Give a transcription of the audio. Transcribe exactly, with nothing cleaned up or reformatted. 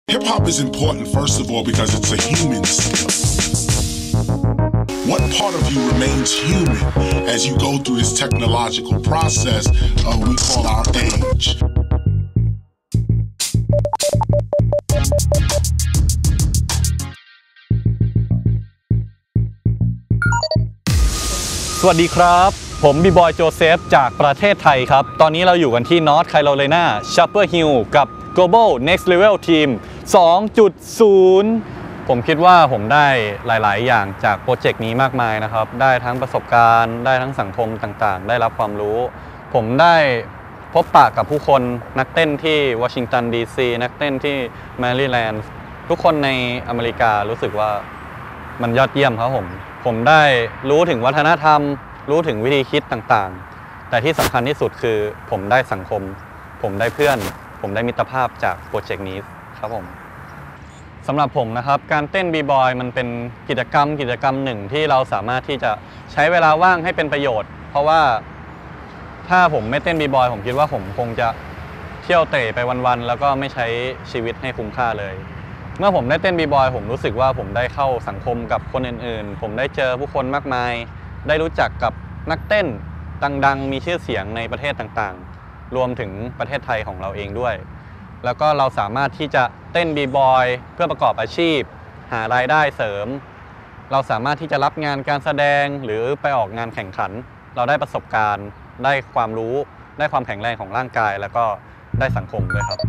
Hip hop is important, first of all, because it's a human skill. What part of you remains human as you go through this technological process uh, we call our age? สวัสดีครับผมบีบอยโจเซฟจากประเทศไทยครับตอนนี้เราอยู่กันที่ North Thailand Chopper Hill กับ Global Next Level Team สองจุดศูนย์ ผมคิดว่าผมได้หลายๆอย่างจากโปรเจกต์นี้มากมายนะครับได้ทั้งประสบการณ์ได้ทั้งสังคมต่างๆได้รับความรู้ผมได้พบปะกับผู้คนนักเต้นที่วอชิงตันดีซีนักเต้นที่แมริแลนด์ทุกคนในอเมริการู้สึกว่ามันยอดเยี่ยมครับผมผมได้รู้ถึงวัฒนธรรมรู้ถึงวิธีคิดต่างๆแต่ที่สำคัญที่สุดคือผมได้สังคมผมได้เพื่อนผมได้มิตรภาพจากโปรเจกต์นี้ครับผมสำหรับผมนะครับการเต้นบีบอยมันเป็นกิจกรรมกิจกรรมหนึ่งที่เราสามารถที่จะใช้เวลาว่างให้เป็นประโยชน์เพราะว่าถ้าผมไม่เต้นบีบอยผมคิดว่าผมคงจะเที่ยวเตะไปวันๆแล้วก็ไม่ใช้ชีวิตให้คุ้มค่าเลยเมื่อผมได้เต้นบีบอยผมรู้สึกว่าผมได้เข้าสังคมกับคนอื่นๆผมได้เจอผู้คนมากมายได้รู้จักกับนักเต้นดังๆมีชื่อเสียงในประเทศต่างๆรวมถึงประเทศไทยของเราเองด้วยแล้วก็เราสามารถที่จะเต้นบีบอยเพื่อประกอบอาชีพหารายได้เสริมเราสามารถที่จะรับงานการแสดงหรือไปออกงานแข่งขันเราได้ประสบการณ์ได้ความรู้ได้ความแข็งแรงของร่างกายแล้วก็ได้สังคมด้วยครับ